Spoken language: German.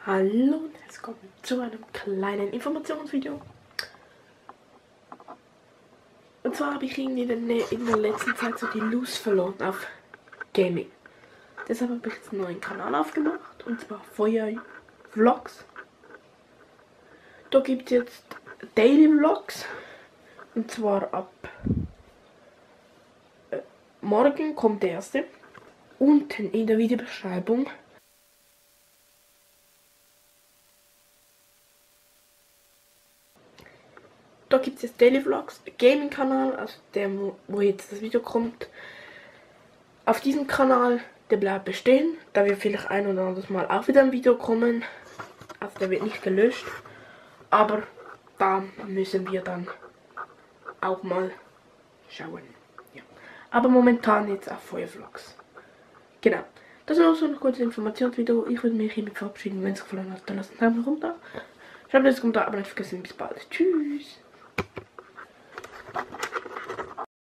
Hallo und herzlich willkommen zu einem kleinen Informationsvideo. Und zwar habe ich irgendwie in der letzten Zeit so die Lust verloren auf Gaming. Deshalb habe ich jetzt einen neuen Kanal aufgemacht, und zwar Feuer Vlogs. Da gibt es jetzt Daily Vlogs, und zwar ab morgen kommt der erste. Unten in der Videobeschreibung da gibt es jetzt Daily Vlogs, Gaming-Kanal, also der, wo jetzt das Video kommt. Auf diesem Kanal, der bleibt bestehen, da wird vielleicht ein oder anderes Mal auch wieder ein Video kommen. Also der wird nicht gelöscht, aber da müssen wir dann auch mal schauen. Ja. Aber momentan jetzt auf Feuervlogs. Genau. Das war auch so ein kurzes Informationsvideo. Ich würde mich hiermit verabschieden. Wenn es gefallen hat, dann lasst einen Daumen nach unten da. Schreibt es in den Kommentaren, aber nicht vergessen, bis bald. Tschüss.